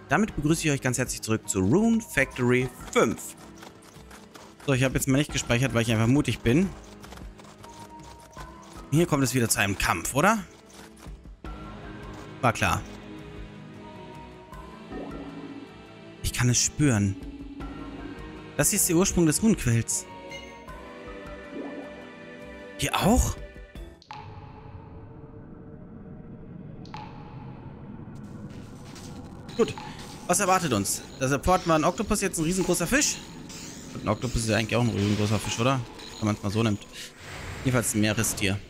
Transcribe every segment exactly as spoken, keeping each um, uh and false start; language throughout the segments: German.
damit begrüße ich euch ganz herzlich zurück zu Rune Factory fünf. So, ich habe jetzt mal nicht gespeichert, weil ich einfach mutig bin. Hier kommt es wieder zu einem Kampf, oder? War klar. Ich kann es spüren. Das hier ist der Ursprung des Runenquells. Hier auch? Gut. Was erwartet uns? Da supporten wir einen Oktopus, jetzt ein riesengroßer Fisch. Und ein Oktopus ist ja eigentlich auch ein riesengroßer Fisch, oder? Wenn man es mal so nimmt. Jedenfalls ein Meerestier.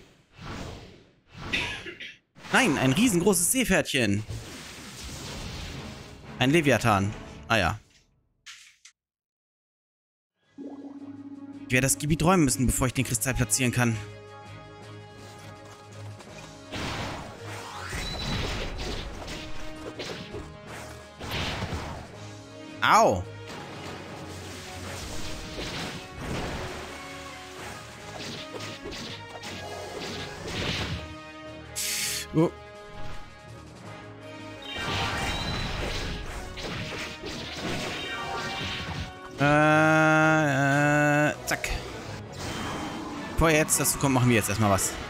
Nein, ein riesengroßes Seepferdchen. Ein Leviathan. Ah ja. Ich werde das Gebiet räumen müssen, bevor ich den Kristall platzieren kann. Au! Oh. Äh, äh, zack. Bevor jetzt dazu kommt, machen wir jetzt erstmal was.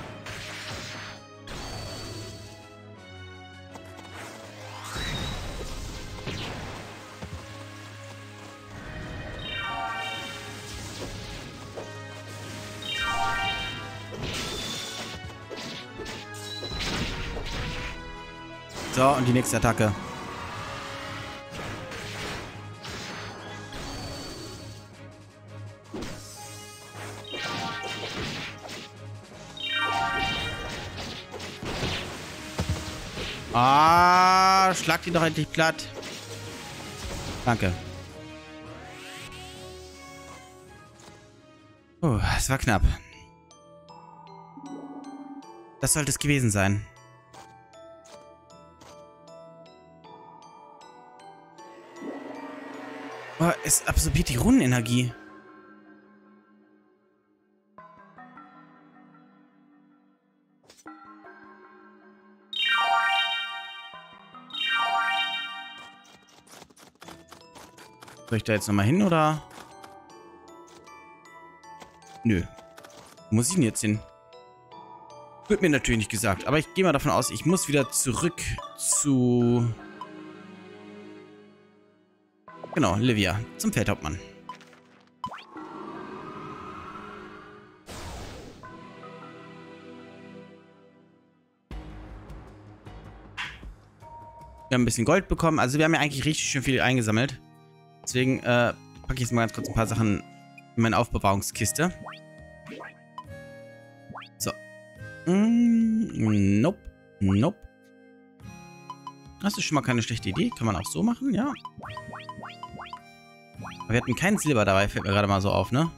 So, und die nächste Attacke. Ah, schlag die doch endlich platt. Danke. Oh, es war knapp. Das sollte es gewesen sein. Oh, es absorbiert die Runenenergie. Soll ich da jetzt nochmal hin, oder? Nö. Wo muss ich denn jetzt hin? Wird mir natürlich nicht gesagt, aber ich gehe mal davon aus, ich muss wieder zurück zu... Genau, Livia, zum Feldhauptmann. Wir haben ein bisschen Gold bekommen. Also wir haben ja eigentlich richtig schön viel eingesammelt. Deswegen äh, packe ich jetzt mal ganz kurz ein paar Sachen in meine Aufbewahrungskiste. So. Mm, nope. Nope. Das ist schon mal keine schlechte Idee. Kann man auch so machen, ja. Aber wir hatten kein Silber dabei, fällt mir gerade mal so auf, ne?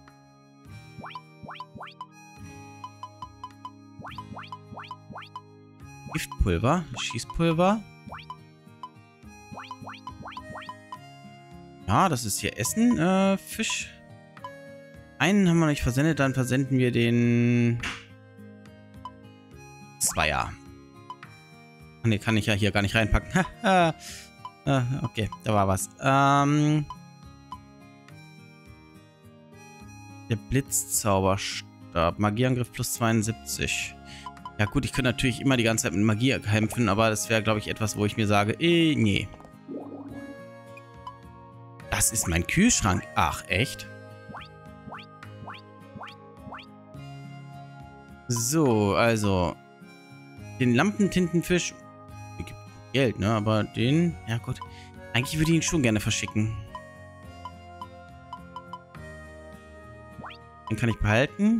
Giftpulver, Schießpulver. Ja, das ist hier Essen, äh, Fisch. Einen haben wir nicht versendet, dann versenden wir den Zweier. Ne, kann ich ja hier gar nicht reinpacken. Okay, da war was. Ähm, der Blitzzauberstab. Magieangriff plus zweiundsiebzig. Ja gut, ich könnte natürlich immer die ganze Zeit mit Magie kämpfen, aber das wäre, glaube ich, etwas, wo ich mir sage, eh, nee. Das ist mein Kühlschrank. Ach, echt? So, also. Den Lampentintenfisch. Gibt Geld, ne? Aber den. Ja, gut. Eigentlich würde ich ihn schon gerne verschicken. Den kann ich behalten.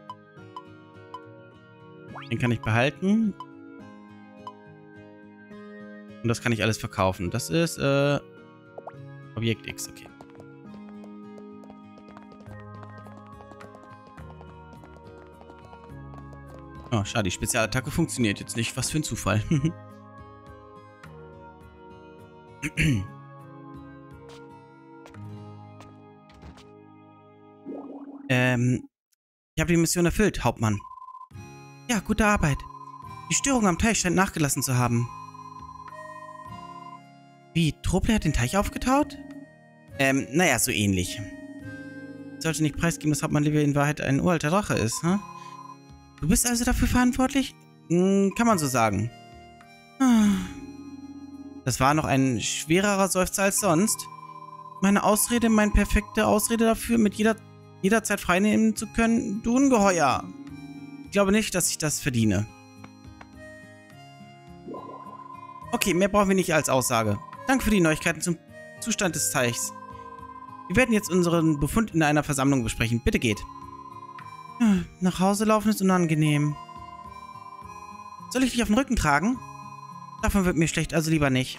Den kann ich behalten. Und das kann ich alles verkaufen. Das ist, äh. Objekt X, okay. Oh, schade, die Spezialattacke funktioniert jetzt nicht. Was für ein Zufall. ähm, ich habe die Mission erfüllt, Hauptmann. Ja, gute Arbeit. Die Störung am Teich scheint nachgelassen zu haben. Wie, Trople hat den Teich aufgetaut? Ähm, naja, so ähnlich. Ich sollte nicht preisgeben, dass Hauptmann Livia in Wahrheit ein uralter Drache ist, hm? Du bist also dafür verantwortlich? Hm, kann man so sagen. Das war noch ein schwererer Seufzer als sonst. Meine Ausrede, meine perfekte Ausrede dafür, mit jeder, jederzeit freinehmen zu können, du Ungeheuer. Ich glaube nicht, dass ich das verdiene. Okay, mehr brauchen wir nicht als Aussage. Danke für die Neuigkeiten zum Zustand des Teichs. Wir werden jetzt unseren Befund in einer Versammlung besprechen. Bitte geht. Nach Hause laufen ist unangenehm. Soll ich dich auf den Rücken tragen? Davon wird mir schlecht, also lieber nicht.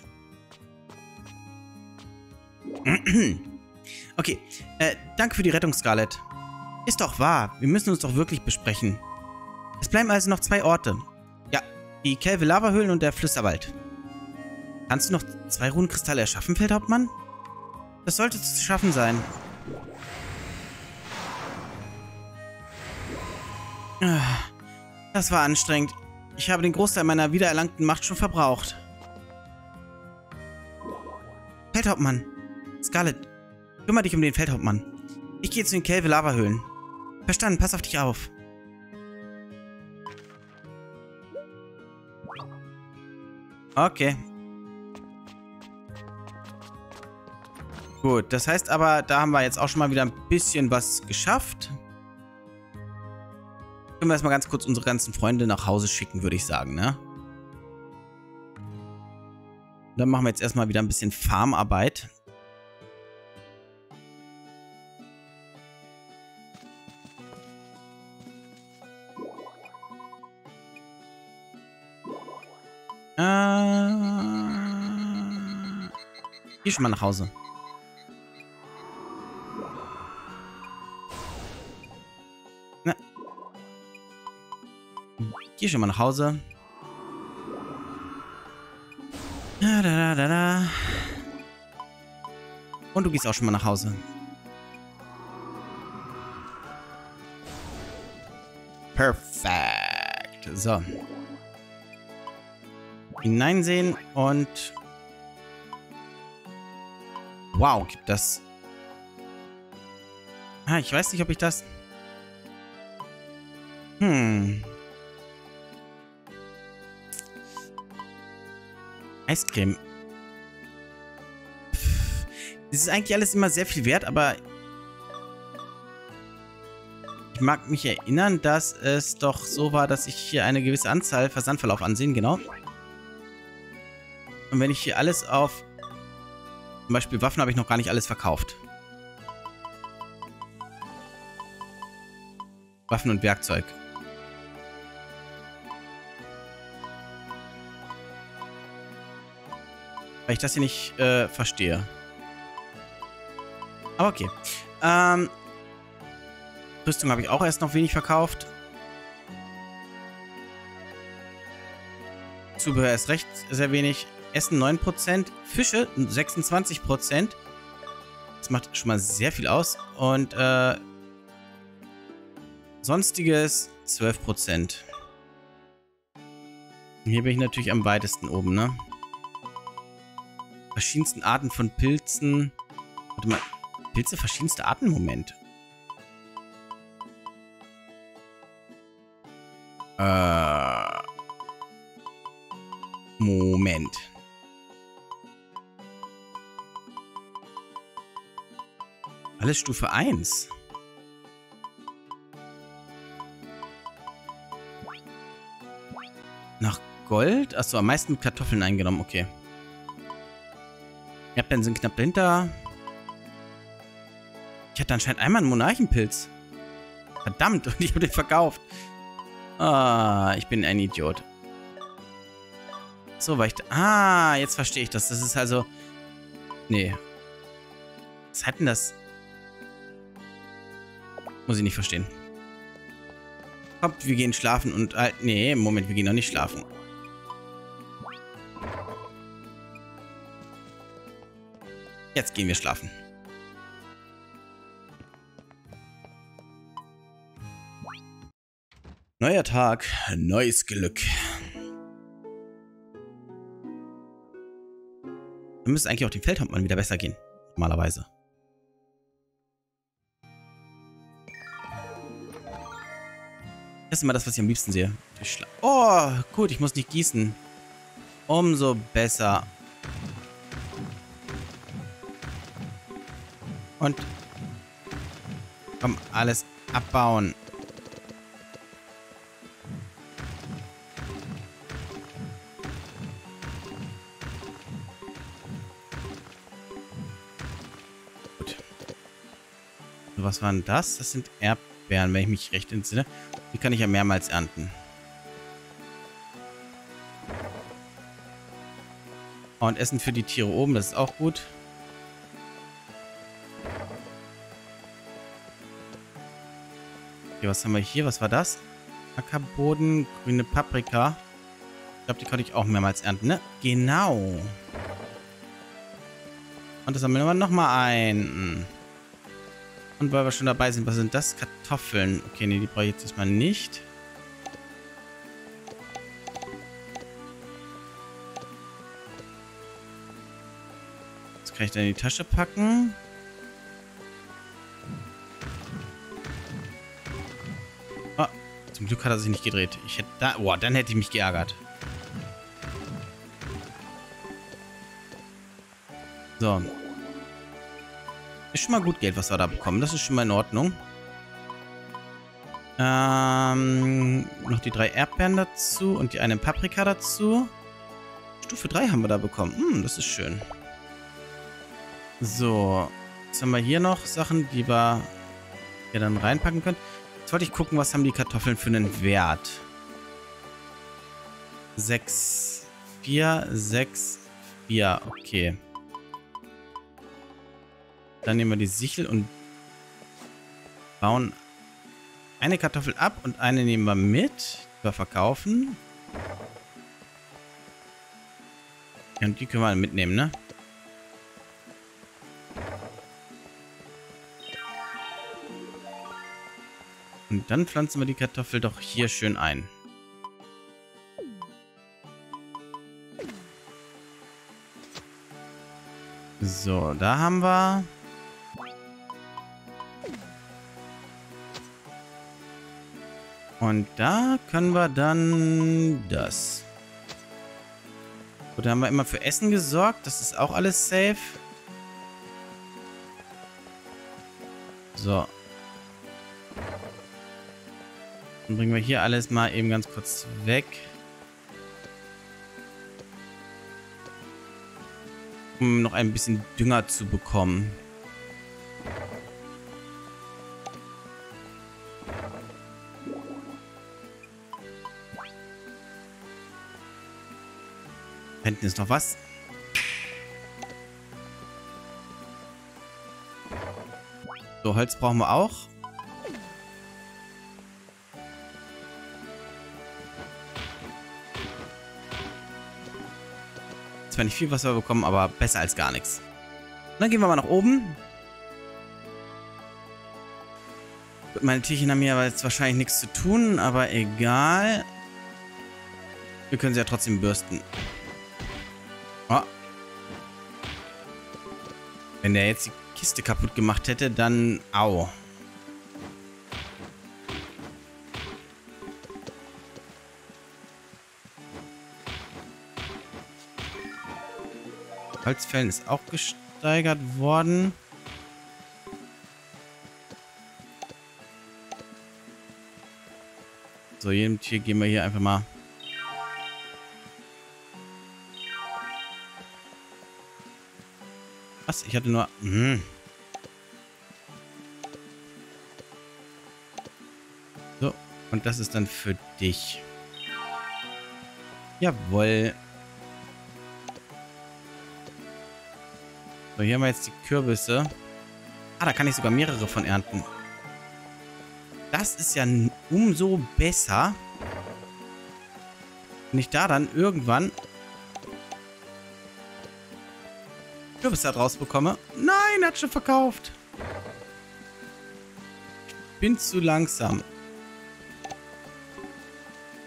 Okay, äh, danke für die Rettung, Scarlett. Ist doch wahr, wir müssen uns doch wirklich besprechen. Es bleiben also noch zwei Orte. Ja, die Kelve-Lava-Höhlen und der Flüsterwald. Kannst du noch zwei Runenkristalle erschaffen, Feldhauptmann? Das sollte zu schaffen sein. Das war anstrengend. Ich habe den Großteil meiner wiedererlangten Macht schon verbraucht. Feldhauptmann. Scarlett, kümmere dich um den Feldhauptmann. Ich gehe zu den Kelve-Lava-Höhlen. Verstanden, pass auf dich auf. Okay. Gut, das heißt aber, da haben wir jetzt auch schon mal wieder ein bisschen was geschafft. Können wir erstmal ganz kurz unsere ganzen Freunde nach Hause schicken, würde ich sagen, ne? Dann machen wir jetzt erstmal wieder ein bisschen Farmarbeit. Äh, geh schon mal nach Hause. Na. Geh schon mal nach Hause. Da, da, da, da. Und du gehst auch schon mal nach Hause. Perfekt. So. Hineinsehen und... Wow, gibt das... Ah, ich weiß nicht, ob ich das... Hm... Eiscreme. Pff, das ist eigentlich alles immer sehr viel wert, aber... Ich mag mich erinnern, dass es doch so war, dass ich hier eine gewisse Anzahl Versandverlauf ansehen, genau. Und wenn ich hier alles auf... Zum Beispiel Waffen habe ich noch gar nicht alles verkauft. Waffen und Werkzeug. Weil ich das hier nicht äh, verstehe. Aber okay. Ähm, Rüstung habe ich auch erst noch wenig verkauft. Zubehör ist recht sehr wenig. Essen neun Prozent. Fische sechsundzwanzig Prozent. Das macht schon mal sehr viel aus. Und äh, Sonstiges zwölf Prozent. Hier bin ich natürlich am weitesten oben, ne? Verschiedensten Arten von Pilzen. Warte mal. Pilze verschiedenste Arten? Moment. Äh. Moment. Alles Stufe eins. Nach Gold? Achso, am meisten mit Kartoffeln eingenommen. Okay. Ja, dann sind knapp dahinter. Ich hatte anscheinend einmal einen Monarchenpilz. Verdammt, und ich habe den verkauft. Ah, ich bin ein Idiot. So, weil ich... Ah, jetzt verstehe ich das. Das ist also... Nee. Was hat denn das? Muss ich nicht verstehen. Kommt, wir gehen schlafen und... Äh, nee, Moment, wir gehen noch nicht schlafen. Jetzt gehen wir schlafen. Neuer Tag, neues Glück. Dann müsste eigentlich auch dem Feldhauptmann wieder besser gehen. Normalerweise. Das ist immer das, was ich am liebsten sehe. Oh, gut, ich muss nicht gießen. Umso besser. Und komm, alles abbauen. Gut. So, was waren das? Das sind Erdbeeren, wenn ich mich recht entsinne. Die kann ich ja mehrmals ernten. Und Essen für die Tiere oben, das ist auch gut. Okay, was haben wir hier? Was war das? Ackerboden, grüne Paprika. Ich glaube, die konnte ich auch mehrmals ernten, ne? Genau. Und das sammeln wir nochmal ein. Und weil wir schon dabei sind, was sind das? Kartoffeln. Okay, nee, die brauche ich jetzt erstmal nicht. Das kann ich dann in die Tasche packen. Oh, zum Glück hat er sich nicht gedreht. Ich hätte da... Boah, dann hätte ich mich geärgert. So. Ist schon mal gut Geld, was wir da bekommen. Das ist schon mal in Ordnung. Ähm, noch die drei Erdbeeren dazu und die eine Paprika dazu. Stufe drei haben wir da bekommen. Hm, das ist schön. So. Jetzt haben wir hier noch Sachen, die wir hier dann reinpacken können. Jetzt wollte ich gucken, was haben die Kartoffeln für einen Wert. sechs, vier, sechs, vier. Okay. Dann nehmen wir die Sichel und bauen eine Kartoffel ab und eine nehmen wir mit. Die wir verkaufen. Ja, und die können wir mitnehmen, ne? Und dann pflanzen wir die Kartoffel doch hier schön ein. So, da haben wir... Und da können wir dann das. Gut, da haben wir immer für Essen gesorgt. Das ist auch alles safe. So. Dann bringen wir hier alles mal eben ganz kurz weg. Um noch ein bisschen Dünger zu bekommen. Da hinten ist noch was. So, Holz brauchen wir auch. Zwar nicht viel, was wir bekommen, aber besser als gar nichts. Und dann gehen wir mal nach oben. Gut, meine Tierchen haben hier aber jetzt wahrscheinlich nichts zu tun, aber egal. Wir können sie ja trotzdem bürsten. Oh. Wenn der jetzt die Kiste kaputt gemacht hätte, dann... Au. Holzfällen ist auch gesteigert worden. So, jedem Tier gehen wir hier einfach mal... Was? Ich hatte nur... Hm. So, und das ist dann für dich. Jawohl. So, hier haben wir jetzt die Kürbisse. Ah, da kann ich sogar mehrere von ernten. Das ist ja umso besser, wenn ich da dann irgendwann Kürbisse da draus bekomme. Nein, hat schon verkauft. Ich bin zu langsam.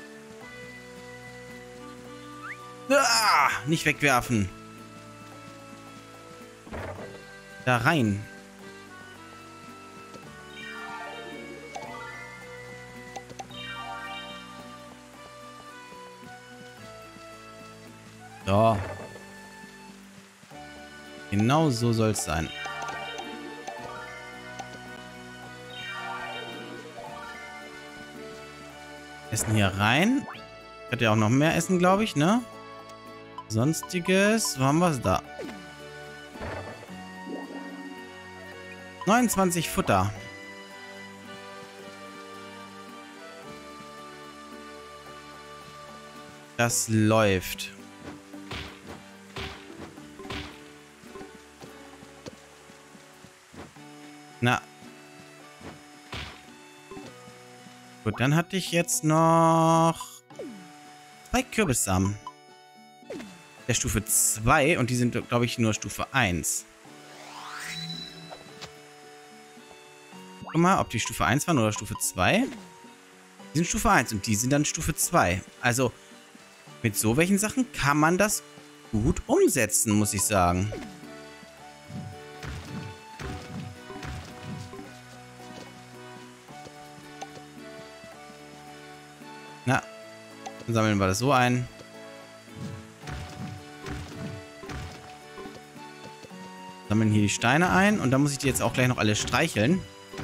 Ah, nicht wegwerfen. da rein. So. Genau so soll es sein. Essen hier rein. Hat ja auch noch mehr Essen, glaube ich, ne? Sonstiges. Wo haben wir es da? neunundzwanzig Futter. Das läuft. Na. Gut, dann hatte ich jetzt noch zwei Kürbissamen. Der Stufe zwei und die sind, glaube ich, nur Stufe eins. Guck mal, ob die Stufe eins waren oder Stufe zwei. Die sind Stufe eins und die sind dann Stufe zwei. Also, mit so welchen Sachen kann man das gut umsetzen, muss ich sagen. Na, dann sammeln wir das so ein. Sammeln hier die Steine ein und dann muss ich die jetzt auch gleich noch alle streicheln.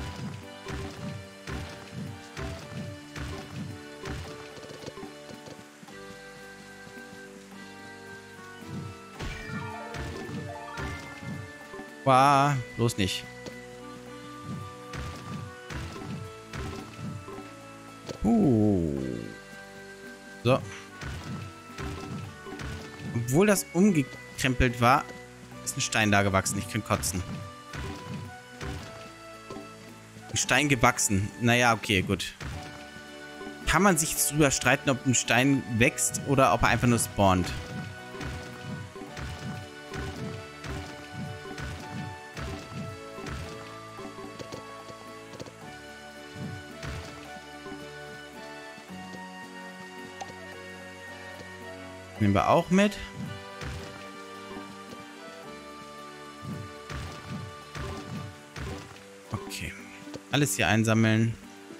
Wow, bloß nicht. Uh. So. Obwohl das umgekrempelt war, ist ein Stein da gewachsen. Ich kann kotzen. Ein Stein gewachsen. Naja, okay, gut. Kann man sich drüber streiten, ob ein Stein wächst oder ob er einfach nur spawnt. Nehmen wir auch mit. Okay. Alles hier einsammeln.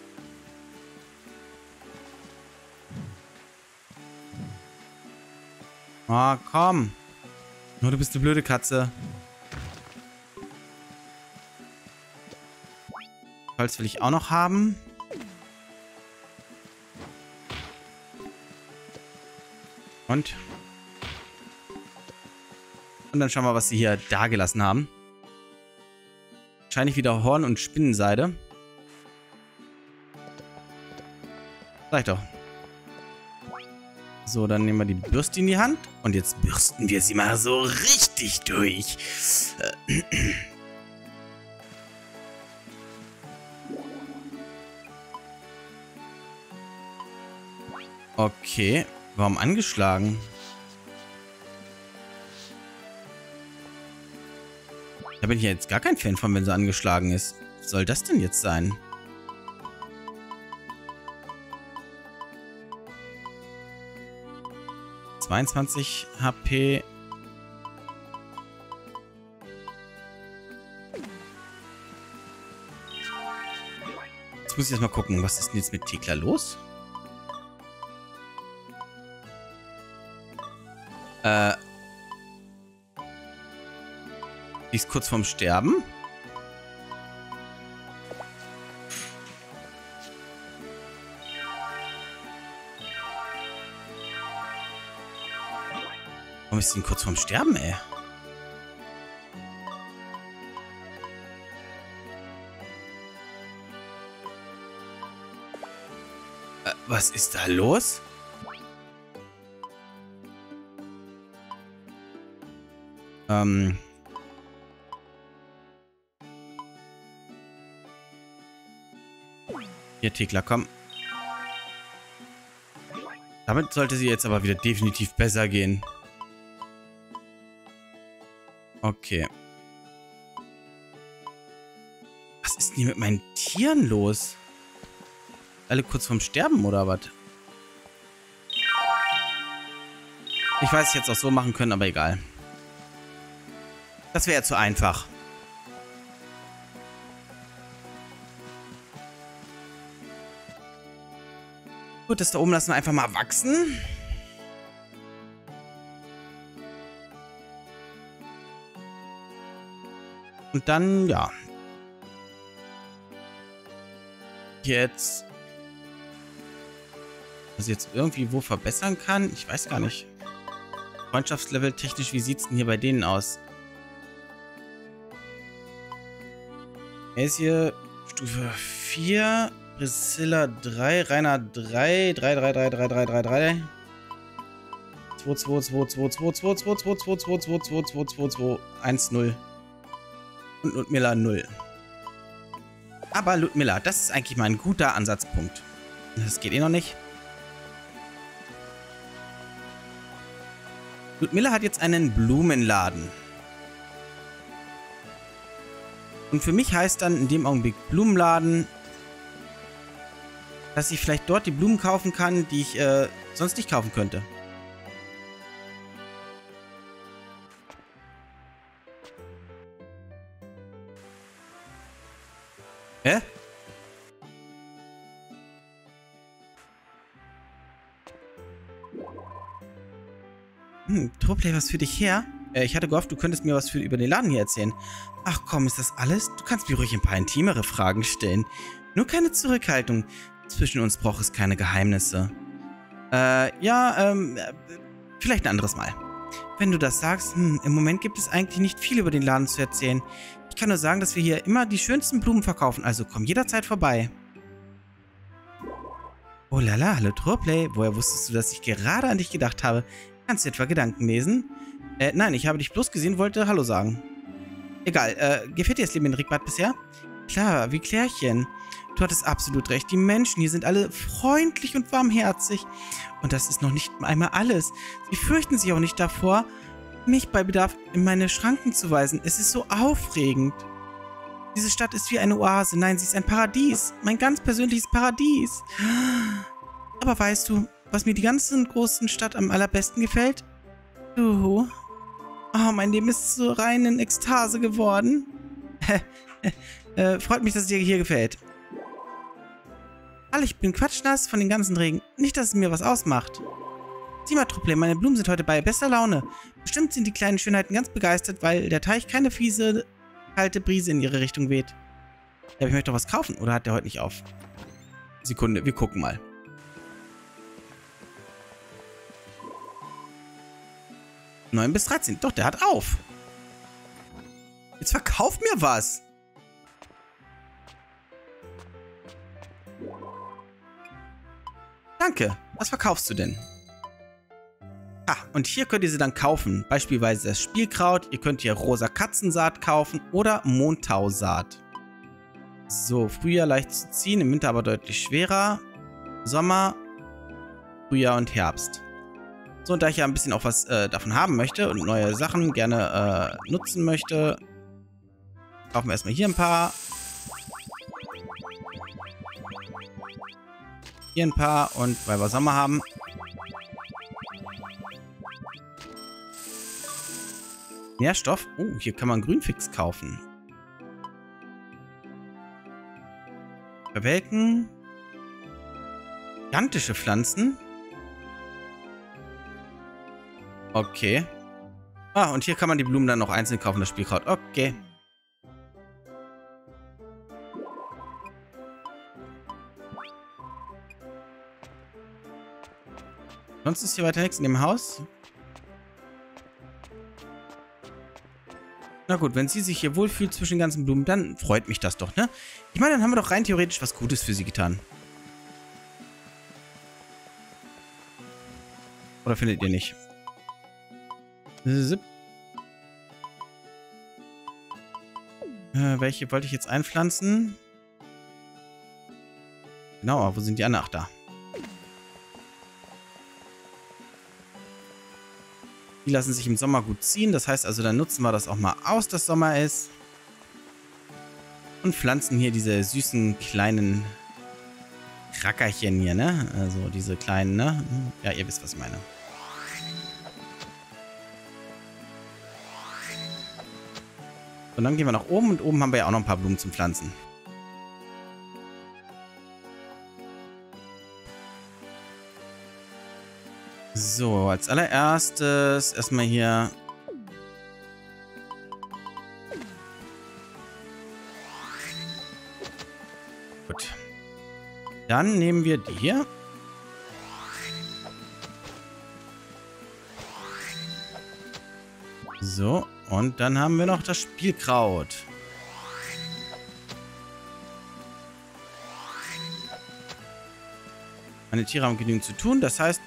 Oh, komm. Nur du bist eine blöde Katze. Holz will ich auch noch haben. Und? Und dann schauen wir, was sie hier da gelassen haben. Wahrscheinlich wieder Horn und Spinnenseide. Sag ich doch. So, dann nehmen wir die Bürste in die Hand. Und jetzt bürsten wir sie mal so richtig durch. Okay. Warum angeschlagen? Da bin ich ja jetzt gar kein Fan von, wenn sie angeschlagen ist. Was soll das denn jetzt sein? zweiundzwanzig H P. Jetzt muss ich erst mal gucken, was ist denn jetzt mit Thekla los? Äh. Die ist kurz vorm Sterben. Warum ist sie denn kurz vorm Sterben, ey? Äh, was ist da los? Ähm. Hier, Thekla, komm. Damit sollte sie jetzt aber wieder definitiv besser gehen. Okay. Was ist denn hier mit meinen Tieren los? Alle kurz vorm Sterben, oder was? Ich weiß, ich hätte es auch so machen können, aber egal. Das wäre ja zu einfach. Gut, das da oben lassen wir einfach mal wachsen. Und dann, ja. Jetzt. Was ich jetzt irgendwie wo verbessern kann? Ich weiß gar nicht. Freundschaftslevel technisch, wie sieht es denn hier bei denen aus? Er ist hier Stufe vier, Priscilla drei, Rainer drei, drei, drei, drei, drei, drei, drei, drei. zwei, zwei, zwei, zwei, zwei, zwei, zwei, zwei, zwei, zwei, zwei, zwei, zwei, zwei, zwei, eins, null. Und Ludmilla null. Aber Ludmilla, das ist eigentlich mal ein guter Ansatzpunkt. Das geht eh noch nicht. Ludmilla hat jetzt einen Blumenladen. Und für mich heißt dann in dem Augenblick Blumenladen, dass ich vielleicht dort die Blumen kaufen kann, die ich äh, sonst nicht kaufen könnte. Hä? Hm, Troplay, was für dich her? Äh, ich hatte gehofft, du könntest mir was für über den Laden hier erzählen. Ach komm, ist das alles? Du kannst mir ruhig ein paar intimere Fragen stellen. Nur keine Zurückhaltung. Zwischen uns braucht es keine Geheimnisse. Äh, ja, ähm, vielleicht ein anderes Mal. Wenn du das sagst, hm, im Moment gibt es eigentlich nicht viel über den Laden zu erzählen. Ich kann nur sagen, dass wir hier immer die schönsten Blumen verkaufen, also komm jederzeit vorbei. Oh lala, hallo Troplay. Woher wusstest du, dass ich gerade an dich gedacht habe? Kannst du etwa Gedanken lesen? Äh, nein, ich habe dich bloß gesehen, wollte Hallo sagen. Egal, äh, gefällt dir das Leben in Rickbad bisher? Klar, wie Klärchen. Du hattest absolut recht, die Menschen hier sind alle freundlich und warmherzig. Und das ist noch nicht einmal alles. Sie fürchten sich auch nicht davor, mich bei Bedarf in meine Schranken zu weisen. Es ist so aufregend. Diese Stadt ist wie eine Oase. Nein, sie ist ein Paradies. Mein ganz persönliches Paradies. Aber weißt du, was mir die ganze großen Stadt am allerbesten gefällt? Du. Oh, mein Leben ist so rein in Ekstase geworden. äh, freut mich, dass es dir hier gefällt. Alle, ich bin quatschnass von den ganzen Regen. Nicht, dass es mir was ausmacht. Sieh mal, Truppel, meine Blumen sind heute bei bester Laune. Bestimmt sind die kleinen Schönheiten ganz begeistert, weil der Teich keine fiese, kalte Brise in ihre Richtung weht. Ja, aber ich möchte doch was kaufen. Oder hat der heute nicht auf? Sekunde, wir gucken mal. neun bis dreizehn. Doch, der hat auf. Jetzt verkauf mir was. Danke. Was verkaufst du denn? Ah, und hier könnt ihr sie dann kaufen. Beispielsweise das Spielkraut. Ihr könnt hier rosa Katzensaat kaufen oder Mondtausaat. So, Frühjahr leicht zu ziehen, im Winter aber deutlich schwerer. Sommer, Frühjahr und Herbst. So, und da ich ja ein bisschen auch was äh, davon haben möchte und neue Sachen gerne äh, nutzen möchte, kaufen wir erstmal hier ein paar. Hier ein paar und weil wir Sommer haben. Nährstoff. Oh, hier kann man Grünfix kaufen. Verwelken. Gigantische Pflanzen. Okay. Ah, und hier kann man die Blumen dann noch einzeln kaufen, das Spielkraut. Okay. Sonst ist hier weiter nichts in dem Haus. Na gut, wenn sie sich hier wohlfühlt zwischen den ganzen Blumen, dann freut mich das doch, ne? Ich meine, dann haben wir doch rein theoretisch was Gutes für sie getan. Oder findet ihr nicht? Zip. Äh, welche wollte ich jetzt einpflanzen? Genau, aber wo sind die anderen? Ach, da. Die lassen sich im Sommer gut ziehen. Das heißt also, dann nutzen wir das auch mal aus, dass Sommer ist. Und pflanzen hier diese süßen kleinen Krackerchen hier, ne? Also diese kleinen, ne? Ja, ihr wisst, was ich meine. Und dann gehen wir nach oben und oben haben wir ja auch noch ein paar Blumen zum Pflanzen. So, als allererstes erstmal hier... Gut. Dann nehmen wir die hier. So, und dann haben wir noch das Spielkraut. Meine Tiere haben genügend zu tun, das heißt,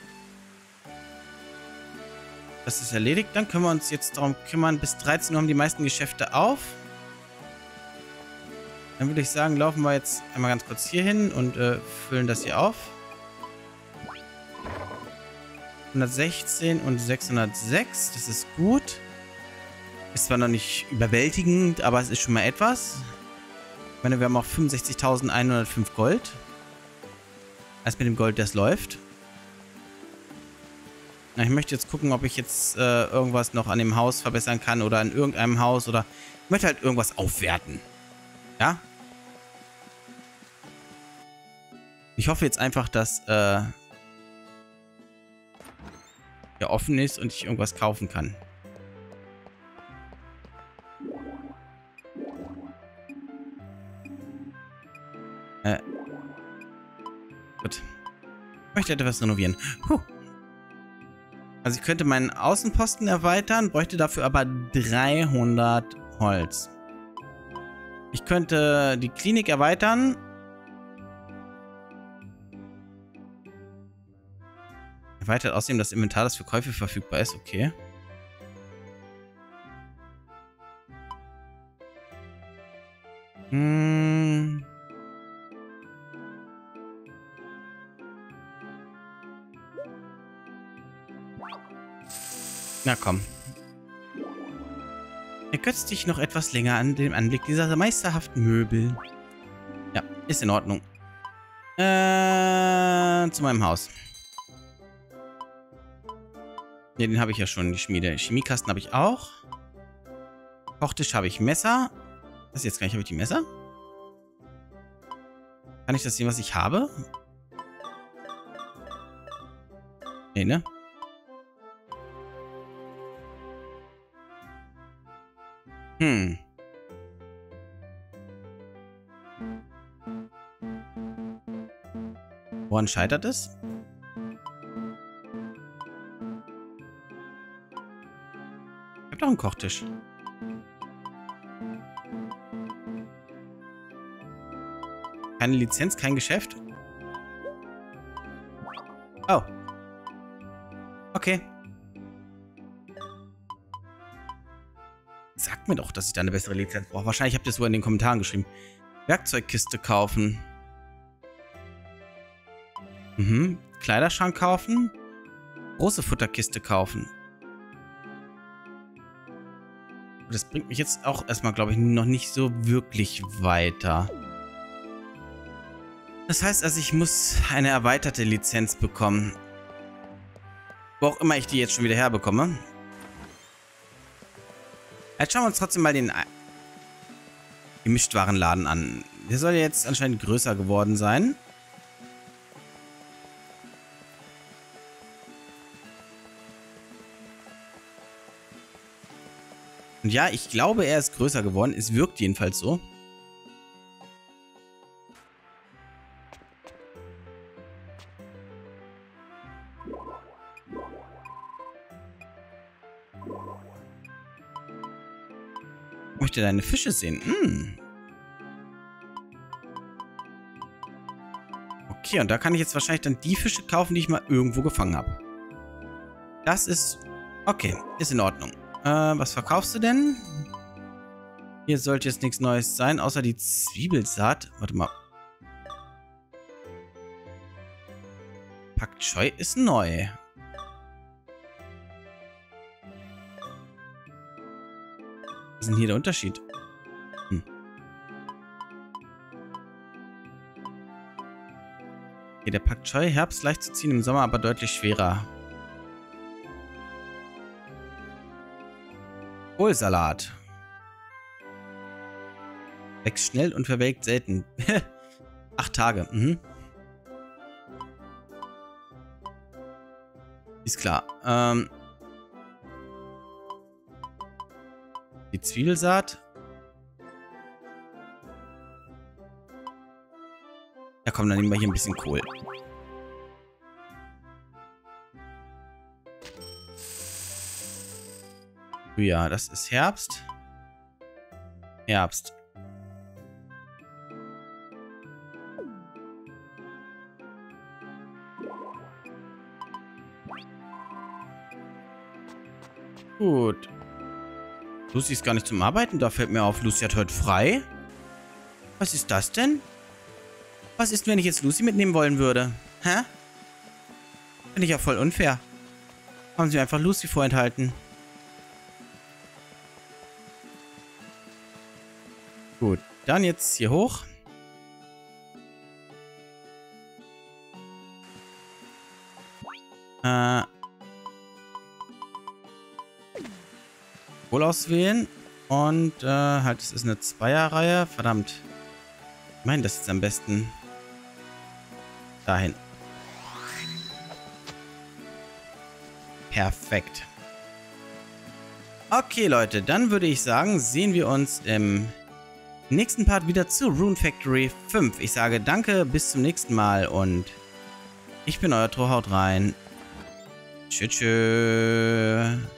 das ist erledigt. Dann können wir uns jetzt darum kümmern. Bis dreizehn Uhr haben die meisten Geschäfte auf. Dann würde ich sagen, laufen wir jetzt einmal ganz kurz hier hin und äh, füllen das hier auf. hundertsechzehn und sechshundertsechs, das ist gut. Ist zwar noch nicht überwältigend, aber es ist schon mal etwas. Ich meine, wir haben auch fünfundsechzigtausendeinhundertfünf Gold. Erst mit dem Gold, das läuft. Na, ich möchte jetzt gucken, ob ich jetzt äh, irgendwas noch an dem Haus verbessern kann oder an irgendeinem Haus oder... Ich möchte halt irgendwas aufwerten. Ja? Ich hoffe jetzt einfach, dass äh, der offen ist und ich irgendwas kaufen kann. Äh. Gut. Ich möchte etwas renovieren. Puh. Also ich könnte meinen Außenposten erweitern, bräuchte dafür aber dreihundert Holz. Ich könnte die Klinik erweitern. Erweitert außerdem das Inventar, das für Käufe verfügbar ist. Okay. Hm. Na komm. Ergötzt dich noch etwas länger an dem Anblick dieser meisterhaften Möbel. Ja, ist in Ordnung. Äh, zu meinem Haus. Ne, den habe ich ja schon, die Schmiede. Chemiekasten habe ich auch. Kochtisch habe ich Messer. Was jetzt gar nicht? Habe ich die Messer? Kann ich das sehen, was ich habe? Nee, ne? Hm. Woran scheitert es? Ich habe doch einen Kochtisch. Keine Lizenz, kein Geschäft. Oh. Okay. Sagt mir doch, dass ich da eine bessere Lizenz brauche. Wahrscheinlich habt ihr es wohl in den Kommentaren geschrieben. Werkzeugkiste kaufen. Mhm. Kleiderschrank kaufen. Große Futterkiste kaufen. Das bringt mich jetzt auch erstmal, glaube ich, noch nicht so wirklich weiter. Das heißt also, ich muss eine erweiterte Lizenz bekommen. Wo auch immer ich die jetzt schon wieder herbekomme. Jetzt schauen wir uns trotzdem mal den Gemischtwarenladen an. Der soll jetzt anscheinend größer geworden sein. Und ja, ich glaube, er ist größer geworden. Es wirkt jedenfalls so. Ich möchte deine Fische sehen. Hm. Okay, und da kann ich jetzt wahrscheinlich dann die Fische kaufen, die ich mal irgendwo gefangen habe. Das ist... Okay, ist in Ordnung. Äh, was verkaufst du denn? Hier sollte jetzt nichts Neues sein, außer die Zwiebelsaat. Warte mal. Pak Choi ist neu. Was ist denn hier der Unterschied? Hm. Okay, der Pak Choi, Herbst leicht zu ziehen, im Sommer aber deutlich schwerer. Kohlsalat. Wächst schnell und verwelkt selten. Acht Tage. Mhm. Ist klar. Ähm... Die Zwiebelsaat. Ja komm, dann nehmen wir hier ein bisschen Kohl. Ja, das ist Herbst. Herbst. Gut. Lucy ist gar nicht zum Arbeiten. Da fällt mir auf, Lucy hat heute frei. Was ist das denn? Was ist, wenn ich jetzt Lucy mitnehmen wollen würde? Hä? Finde ich ja voll unfair. Haben sie mir einfach Lucy vorenthalten. Gut, dann jetzt hier hoch. Äh. Wohl auswählen. Und, äh, halt, es ist eine Zweierreihe. Verdammt. Ich meine, das ist am besten. Dahin. Perfekt. Okay, Leute, dann würde ich sagen, sehen wir uns im nächsten Part wieder zu Rune Factory fünf. Ich sage danke, bis zum nächsten Mal und ich bin euer Tro, haut rein. Tschüss. Tschüss.